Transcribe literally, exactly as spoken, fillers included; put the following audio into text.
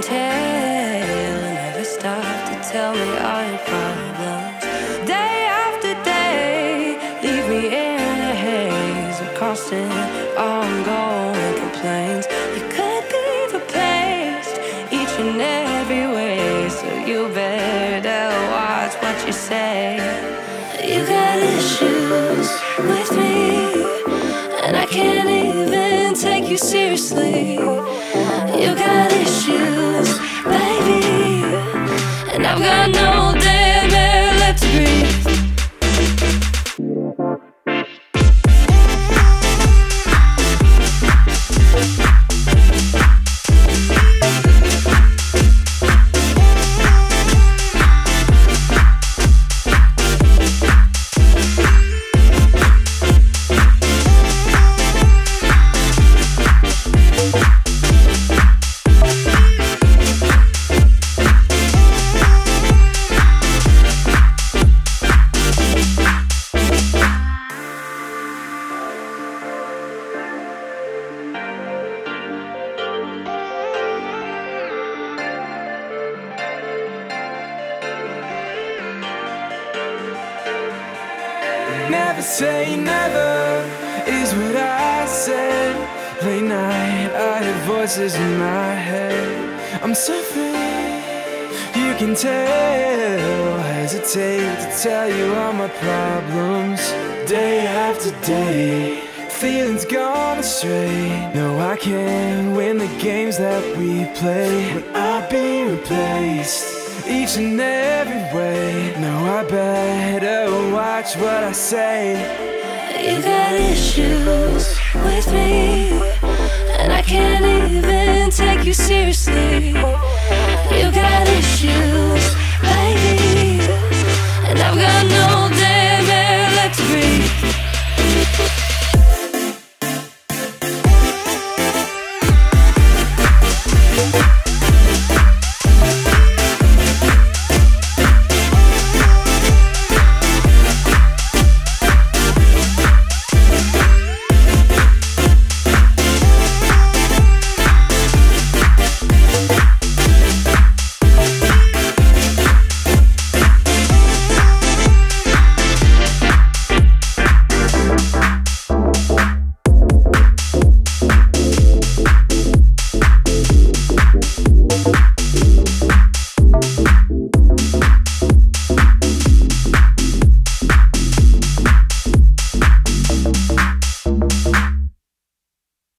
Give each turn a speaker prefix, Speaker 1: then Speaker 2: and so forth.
Speaker 1: can tell. You never stop to tell me all your problems. Day after day, leave me in a haze of constant, ongoing complaints. You could be replaced each and every way, so you better watch what you say. You got issues with me, and I can't even take you seriously. You got issues, baby, and I've got no damn air left to breathe.
Speaker 2: Never say never is what I said. Late night, I hear voices in my head. I'm suffering, you can tell. Hesitate to tell you all my problems. Day after day, feelings gone astray. No, I can't win the games that we play. When I'll be replaced each and every way. No, I better watch what I say.
Speaker 1: You got issues with me, and I can't even take you seriously. You got issues, baby, and I've got no